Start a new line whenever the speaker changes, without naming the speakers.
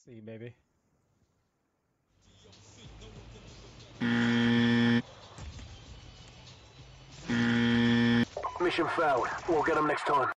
See, baby.
Mission failed. We'll get them next time.